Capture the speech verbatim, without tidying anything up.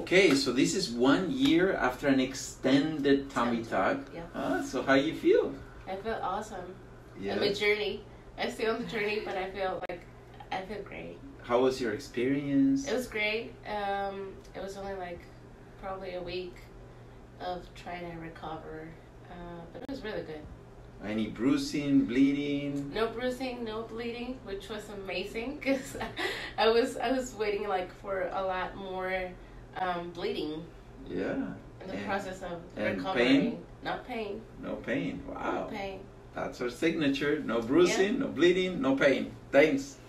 Okay, so this is one year after an extended tummy tuck. Yeah. Ah, so how you feel? I feel awesome. Yeah. I'm a journey. I'm still on the journey, but I feel like I feel great. How was your experience? It was great. Um, it was only like probably a week of trying to recover, uh, but it was really good. Any bruising, bleeding? No bruising, no bleeding, which was amazing because I was I was waiting like for a lot more um, bleeding. Yeah. In the and, process of and recovering. Pain? Not pain. No pain. Wow. No pain. That's our signature. No bruising, Yeah. no bleeding, no pain. Thanks.